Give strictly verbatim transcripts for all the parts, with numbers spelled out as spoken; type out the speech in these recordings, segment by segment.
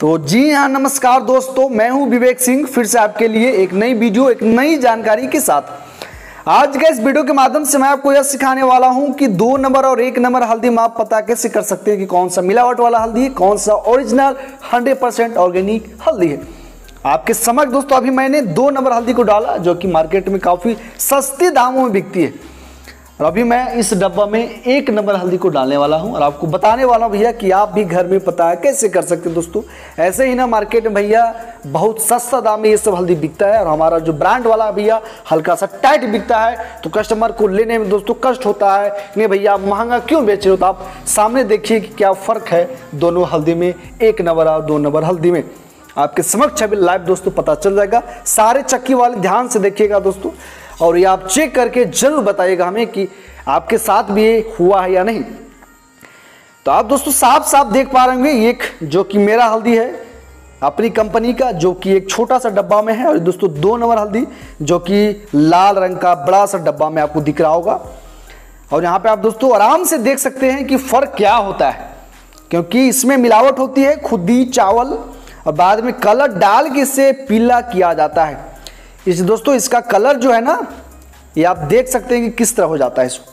तो जी हाँ, नमस्कार दोस्तों, मैं हूं विवेक सिंह फिर से आपके लिए एक नई वीडियो एक नई जानकारी के साथ। आज के इस वीडियो के माध्यम से मैं आपको यह सिखाने वाला हूं कि दो नंबर और एक नंबर हल्दी में आप पता कैसे कर सकते हैं कि कौन सा मिलावट वाला हल्दी है, कौन सा ओरिजिनल हंड्रेड परसेंट ऑर्गेनिक हल्दी है। आपके समझ दोस्तों अभी मैंने दो नंबर हल्दी को डाला जो कि मार्केट में काफ़ी सस्ते दामों में बिकती है, और अभी मैं इस डब्बा में एक नंबर हल्दी को डालने वाला हूं और आपको बताने वाला हूं भैया कि आप भी घर में पता है कैसे कर सकते हैं। दोस्तों ऐसे ही ना मार्केट में भैया बहुत सस्ता दाम में ये सब हल्दी बिकता है, और हमारा जो ब्रांड वाला भैया हल्का सा टाइट बिकता है, तो कस्टमर को लेने में दोस्तों कष्ट होता है। नहीं भैया आप महंगा क्यों बेच रहे हो, तो आप सामने देखिए कि क्या फ़र्क है दोनों हल्दी में, एक नंबर और दो नंबर हल्दी में। आपके समक्ष अभी लाइव दोस्तों पता चल जाएगा। सारे चक्की वाले ध्यान से देखिएगा दोस्तों, और ये आप चेक करके जरूर बताइएगा हमें कि आपके साथ भी ये हुआ है या नहीं। तो आप दोस्तों साफ साफ देख पा रहे होंगे, एक जो कि मेरा हल्दी है अपनी कंपनी का, जो कि एक छोटा सा डब्बा में है, और दोस्तों दो नंबर हल्दी जो कि लाल रंग का बड़ा सा डब्बा में आपको दिख रहा होगा। और यहाँ पे आप दोस्तों आराम से देख सकते हैं कि फ़र्क क्या होता है, क्योंकि इसमें मिलावट होती है खुदी चावल, और बाद में कलर डाल के इसे पीला किया जाता है। इस दोस्तों इसका कलर जो है ना, ये आप देख सकते हैं कि किस तरह हो जाता है इसको।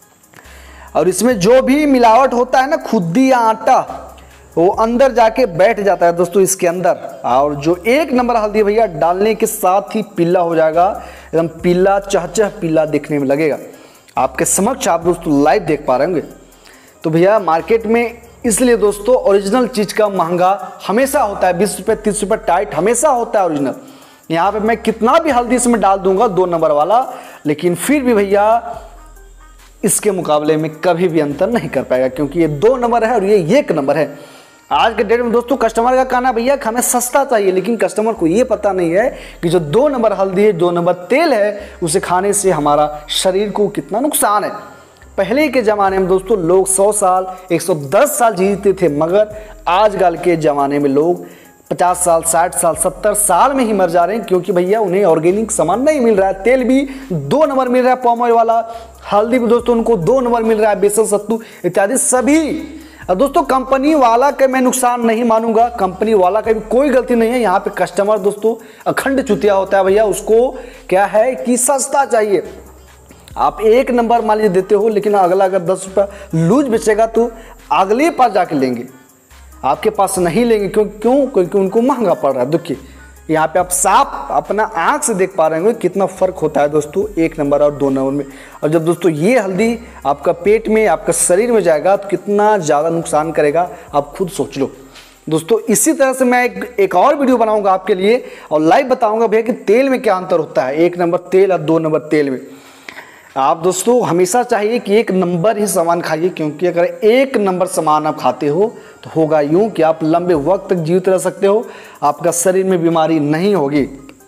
और इसमें जो भी मिलावट होता है ना, खुदी या आटा, वो अंदर जाके बैठ जाता है दोस्तों इसके अंदर, और जो एक नंबर हल्दी भैया डालने के साथ ही पीला हो जाएगा, एकदम पीला चहचह पीला दिखने में लगेगा। आपके समक्ष आप दोस्तों लाइव देख पा रहे होंगे। तो भैया मार्केट में इसलिए दोस्तों ओरिजिनल चीज़ का महंगा हमेशा होता है, बीस रुपये तीस रुपये टाइट हमेशा होता है ओरिजिनल। यहाँ पे मैं कितना भी हल्दी इसमें डाल दूंगा दो नंबर वाला, लेकिन फिर भी भैया इसके मुकाबले में कभी भी अंतर नहीं कर पाएगा, क्योंकि ये दो नंबर है और ये एक नंबर है। आज के डेट में दोस्तों कस्टमर का कहना भैया हमें सस्ता चाहिए, लेकिन कस्टमर को ये पता नहीं है कि जो दो नंबर हल्दी है, दो नंबर तेल है, उसे खाने से हमारा शरीर को कितना नुकसान है। पहले के ज़माने में दोस्तों लोग सौ साल एक सौ दस साल जीते थे, मगर आजकल के ज़माने में लोग पचास साल साठ साल सत्तर साल में ही मर जा रहे हैं, क्योंकि भैया उन्हें ऑर्गेनिक सामान नहीं मिल रहा है। तेल भी दो नंबर मिल रहा है पॉम ऑयल वाला, हल्दी भी दोस्तों उनको दो नंबर मिल रहा है, बेसन सत्तू इत्यादि सभी। दोस्तों कंपनी वाला का मैं नुकसान नहीं मानूंगा, कंपनी वाला का भी कोई गलती नहीं है। यहाँ पे कस्टमर दोस्तों अखंड चुतिया होता है भैया, उसको क्या है कि सस्ता चाहिए। आप एक नंबर मान लीजिए देते हो, लेकिन अगला अगर दस रुपये लूज बेचेगा तो अगले पास जाके लेंगे, आपके पास नहीं लेंगे। क्यों क्यों क्योंकि उनको महंगा पड़ रहा है। देखिए यहाँ पे आप साफ अपना आंख से देख पा रहे होंगे कितना फ़र्क होता है दोस्तों एक नंबर और दो नंबर में। और जब दोस्तों ये हल्दी आपका पेट में आपका शरीर में जाएगा तो कितना ज़्यादा नुकसान करेगा, आप खुद सोच लो दोस्तों। इसी तरह से मैं एक, एक और वीडियो बनाऊँगा आपके लिए, और लाइव बताऊँगा भैया कि तेल में क्या अंतर होता है, एक नंबर तेल और दो नंबर तेल में। आप दोस्तों हमेशा चाहिए कि एक नंबर ही सामान खाइए, क्योंकि अगर एक नंबर सामान आप खाते हो तो होगा यूं कि आप लंबे वक्त तक जीवित रह सकते हो, आपका शरीर में बीमारी नहीं होगी।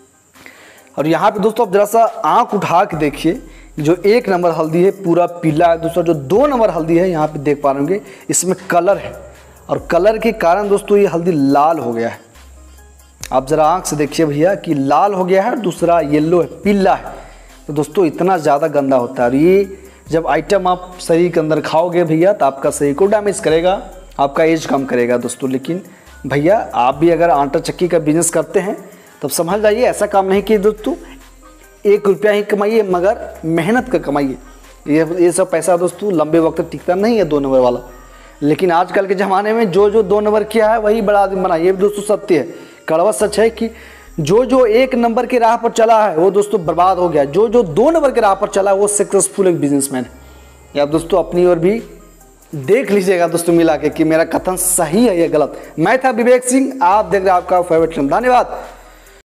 और यहाँ पे दोस्तों आप जरा सा आँख उठा के देखिए, जो एक नंबर हल्दी है पूरा पीला है। दोस्तों जो दो नंबर हल्दी है यहाँ पे देख पा रहे होंगे, इसमें कलर है, और कलर के कारण दोस्तों ये हल्दी लाल हो गया है। आप ज़रा आँख से देखिए भैया कि लाल हो गया है, दूसरा येल्लो है, पीला है। तो दोस्तों इतना ज़्यादा गंदा होता है, और ये जब आइटम आप शरीर के अंदर खाओगे भैया तो आपका शरीर को डैमेज करेगा, आपका एज कम करेगा दोस्तों। लेकिन भैया आप भी अगर आटा चक्की का बिजनेस करते हैं तब समझ जाइए, ऐसा काम नहीं किए दोस्तों एक रुपया ही कमाइए, मगर मेहनत का कमाइए। ये ये सब पैसा दोस्तों लंबे वक्त तक टिकता नहीं है दो नंबर वाला। लेकिन आजकल के ज़माने में जो जो दो नंबर किया है वही बड़ा आदमी बना, ये भी दोस्तों सत्य है, कड़वा सच है कि जो जो एक नंबर की राह पर चला है वो दोस्तों बर्बाद हो गया, जो जो दो नंबर की राह पर चला है वो सक्सेसफुल एक बिजनेसमैन है। या आप दोस्तों अपनी ओर भी देख लीजिएगा दोस्तों मिला के कि मेरा कथन सही है या गलत। मैं था विवेक सिंह, आप देख रहे हैं आपका फेवरेट। धन्यवाद।